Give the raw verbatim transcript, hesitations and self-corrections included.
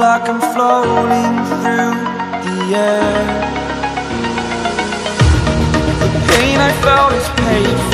like I'm floating through the air. The pain I felt is paid